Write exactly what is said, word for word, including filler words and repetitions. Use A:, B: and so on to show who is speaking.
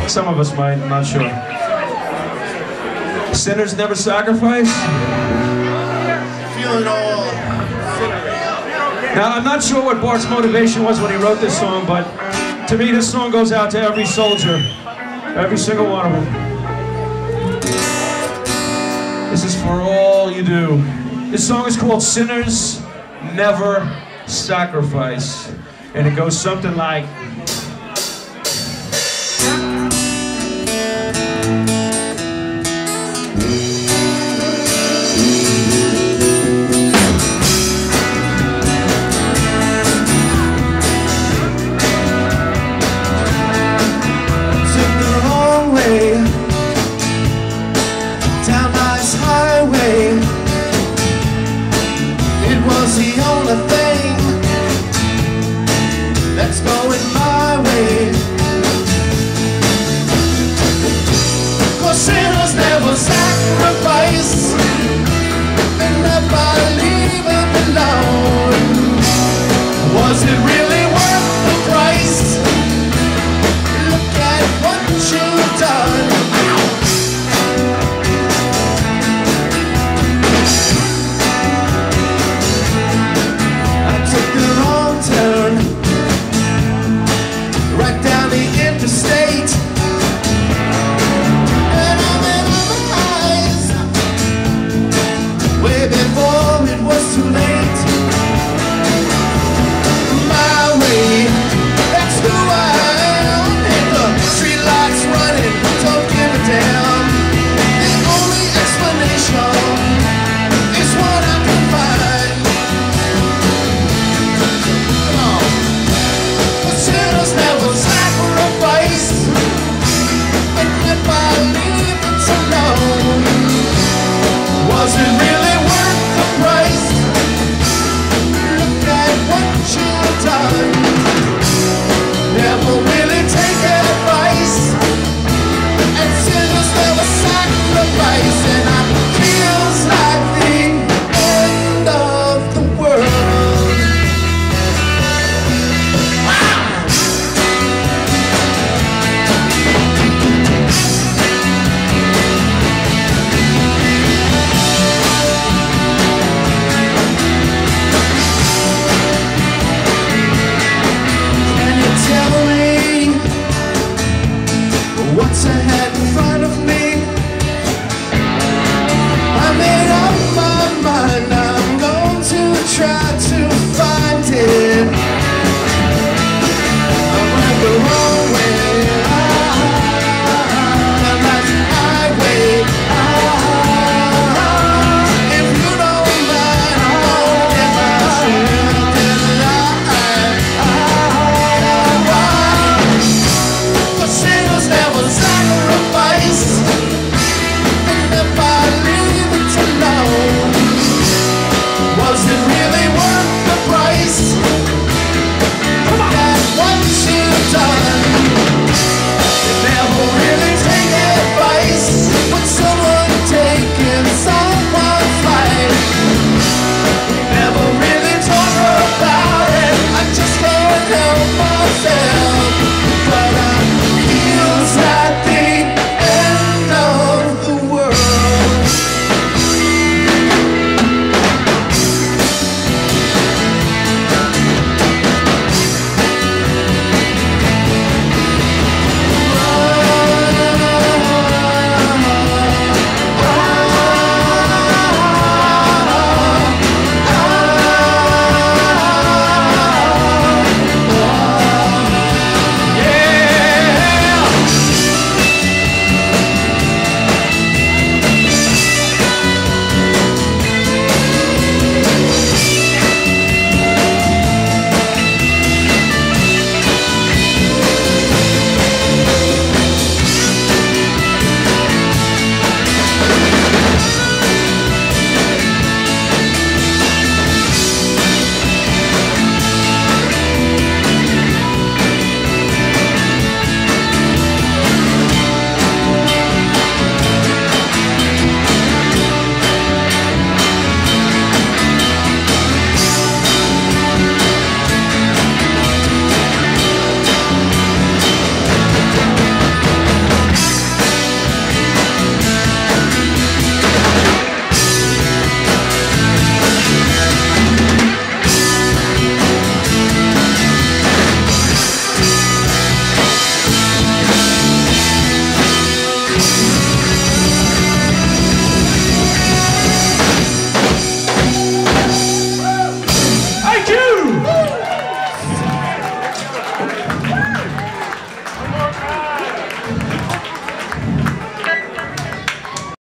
A: Some of us might, I'm not sure. Sinners never sacrifice?
B: Feeling all...
A: Now, I'm not sure what Bart's motivation was when he wrote this song, but to me, this song goes out to every soldier. Every single one of them. This is for all you do. This song is called Sinners Never Sacrifice. And it goes something like...
C: That's going my way. 'Cause sinners never sacrifice, and never leave it alone. Was it really worth the price? Look at what you've done. I took the wrong turn, right down the interstate, and I'm in my eyes way before it was too late. My way, that's who I am. And the street lights running, don't give a damn. The only explanation is what I can find. Come on. Sinners never sacrifice, and never leave it alone. Was it really worth the price? Look at what you've done. Never really take advice, and sinners never sacrifice. And it feels like the end of the world. Tell me what's ahead